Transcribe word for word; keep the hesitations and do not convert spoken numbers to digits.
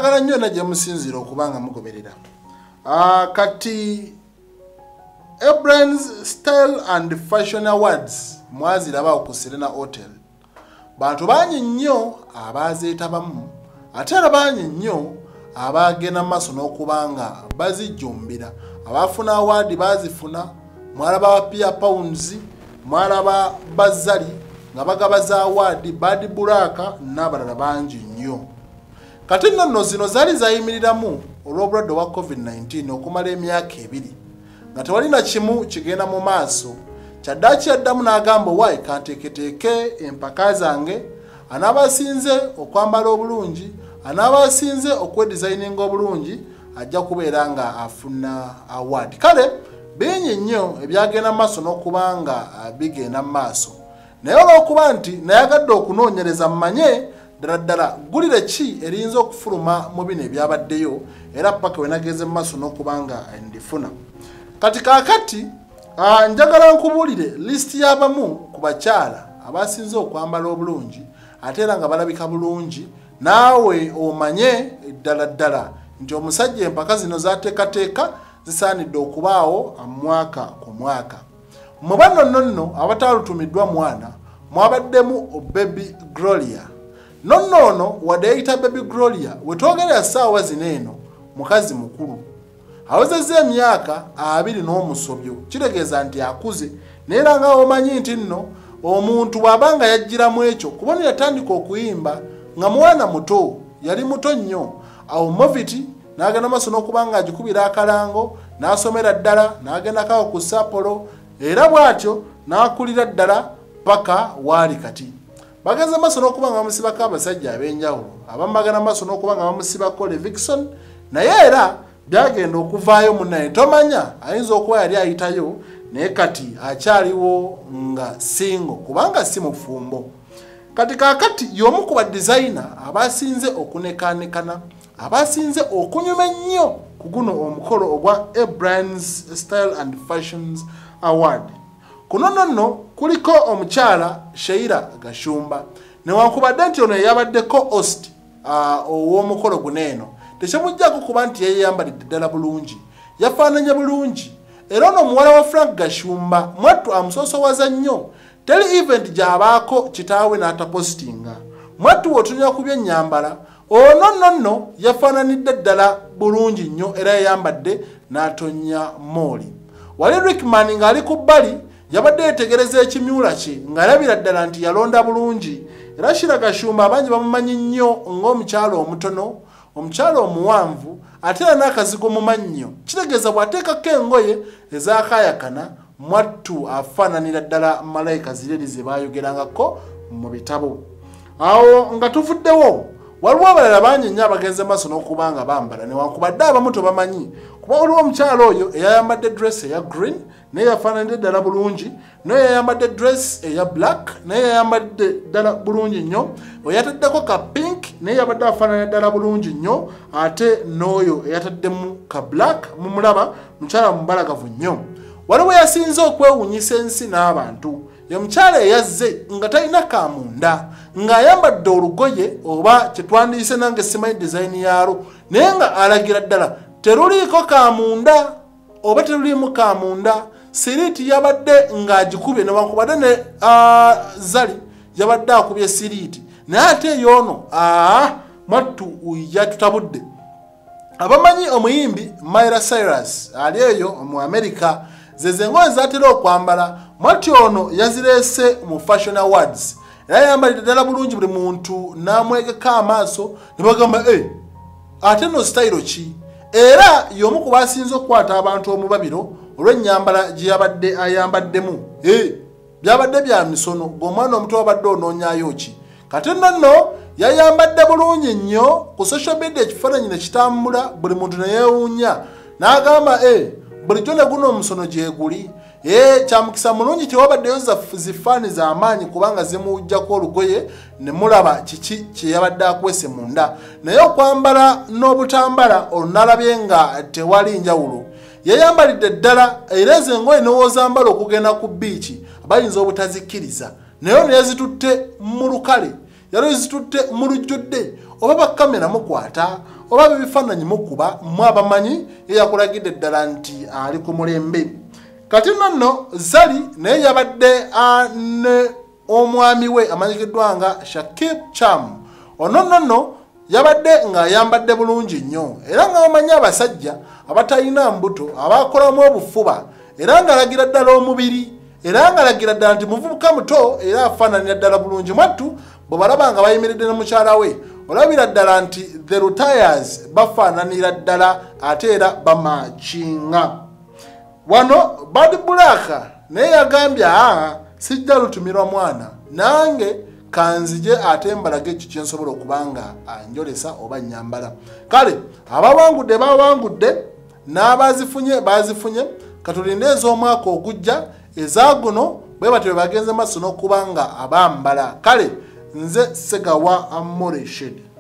mbagala nnyo najje musinzira okubanga mugoberera. Uh, kati Abrams Style and Fashion Awards mwaziraba ku Serena Hotel. Bantu banyi nnyo abazeetabamu ate era banyi nnyo abagenda maaso n'okubanga bazijjumbira. Abafuna award bazifuna, mwalaba Pia Pounds, mwalaba Bazali nga bagabaza award, Bad Buraka n'abalala bangi nnyo. Kati nno zino zaali zayimiriramu olw'obulwadde wa COVID nineteen okumala emyaka ebiri nga tewalina kimu kigenda mu maaso. Kyaddaaki yaddamu n'agamba wayi kanteeketeeke empaka zange, anaabasinze okwambala obulungi, anaabasinze okwedizayininga obulungi ajja kubeera nga afuna award. Kale bingi nnyo ebyagenda maaso n'okubanga bigenda maaso, naye olw'okuba nti nayagadde okunoonyereza mmanye ddala ddala ggulire ki eriyinza okufuluma mu bino ebyabaddeyo era paka we nageze mu maaso n'okubanga ndifuna. Kati kaakati uh, njagala nkubuulire lisiti y'abamu ku bakyala abasinze okwambala obulungi ate era nga balabika bulungi, naawe omanye ddala ddala nti omusajja empaka zino zaateekateeka zisaanidde okubaawo mwaka ku mwaka. Mu bano nno abataalutumiddwa mwana mwabaddemu Baby Gloria. Nonno ono wadde yayita Baby Gloria wetwogerera ssaawa zino eno mukazi mukulu awezezza emyaka abiri n'omusobyo, kitegeeza nti akuze, naye era nga omanyi nti nno omuntu bw'abanga yajjiramu ekyo kubona yatandika okuyimba nga mwana muto, yali muto nnyo. Awo Moviti n'agenda maaso n'okuba nga agikubira akalango, n'asomera ddala, n'agendako ku Sapporo, era bw'atyo n'akulira ddala paka waali kati. Bageze maaso n'okuba nga bamusibako abasajja ab'enjawulo, abamu bagenda maaso n'okuba nga bamusibako Levikson, naye era byagenda okuvaayo munnaye tomanya ayinza okuba yali ayitayo naye kati akyaliwo nga singo kubanga si mufumbo. Kati kaakati y'omu ku badizayina abasinze okunekanekana, abasinze okunyuma ennyo ku guno omukolo ogwa Abrams Style and Fashions Award. Kuno nno kuliko omukyala Sheila Gashumba, newankubadde nti ono yabaddeko host uh, ow'omukolo guno eno, tekyemujjako kuba nti yeyambalidde ddala bulungi, yafaananye bulungi. Era ono omuwala wa Frank Gashumba mwattu amusoosowaza nnyo, teri event gy'abaako kitaawe n'atapositinga. Mwattu w'otunywa ku byennyambala, ono nno nno yafaananidde ddala bulungi nnyo era yayambadde n'atonya mooli. Wali Rickman ng'ali ku bbali yabadde yetegereza ekimyula kye ng'alabira ddala nti yalonda bulungi. Era Sheila Gashumba abangi bamumanyi nnyo ng'omukyala omutono, omukyala omuwanvu ate era n'akazigo mu mannyo, kitegeeza bw'ateekako engoye ezaakaayakana mwattu afaananira ddala malayika zireri ze baayogerangako mu bitabo. Awo nga tuvuddewo waliwo abalala bangi nnyo abagenze maaso n'okuba nga bambala, newankubadde abamu tobamanyi kuba waliwo omukyala oyo eyayambadde dress eya green naye yafaananidde ddala bulungi, naye yayambadde dress eya black naye yayambadde ddala bulungi nnyo, eyataddeko ka pink naye yabadde afaananira ddala bulungi nnyo, ate n'oyo eyataddemu ka black mumulaba mukyala mubalagavu nnyo. Waliwo yasinze okwewunyisa ensi n'abantu, ye mukyala eyazze nga talina kamunda, ng'ayambadde olugoye oba kyetwandiise nange simanyi design yaalwo, naye nga alagira ddala teruliiko kamunda oba teruliimu kamunda. Siriiti yabadde ng'agikubye newankubadde ne uh, Zali yabadde akubye siriiti, naye ate y'ono aa mwattu yatutabudde. Abamanyi omuyimbi Miley Cyrus ali eyo mu America zeze engoye zatera okwambala, mwattu ono yazireese mu Fashion Awards era yambalidde ddala bulungi, buli muntu n'amwegeka amaaso ne bagamba eh, ate no style ki? Era y'omu ku basinze okukwata abantu omubabiro olw'ennyambala gye yabadde ayambaddemu. Eh, byabadde bya misono, ng'omwana omuto wabadde onoonyaayo ki? Kati nno yayambadde bulungi nnyo ku social media, ekifaananyi ne kitambula, buli muntu ne yeewuunya n'agamba eh, bulijjo ne guno omusono gye guli. Eh, kyamukisa mulungi tewabaddeyo zifaani z'amaanyi kubanga zimujjako olugoye ne mulaba kiki kye yabadde akwese munda, naye okwambala n'obutambala olunalabye nga tewali njawulo. Yayambalidde ddala era ezo engoye n'owozambala okugenda ku biiki bayinza obutazikkiriza, naye ono yazitutte mu lukale, yali zitutte mu lujjudde oba bakamera mukwata oba bifaananyi mukuba mu abamanyi eyakulagidde ddala nti ali ku mulembe. Kati nonno Zari naye yabadde ne omwami we amanyikiddwa nga Shakib Cham. Ono nonno yabadde nga ayambadde bulungi nnyo era nga bamanyi abasajja abatalina mbuto abakolamu obufuba era nga alagira ddala omubiri era nga alagira ddala nti muvubuka muto era afaananira ddala bulungi. Mwattu bwe balaba nga bayimiridde ne mukyala we olabira ddala nti the retires bafaananira ddala ate era bamakinga. Wano Bad Black naye yagambye aa sijja lutumirwa mwana nange kanzije ate mbalage ekyo kye nsobola okubanga anjolesa oba nyambala. Kale abawangudde bawangudde n'abazifunye bazifunye katulinde ez'omwaka ogujja ezaguno bwe batyo bagenze maaso n'okubanga abambala. Kale nze Segawa Amore Shed.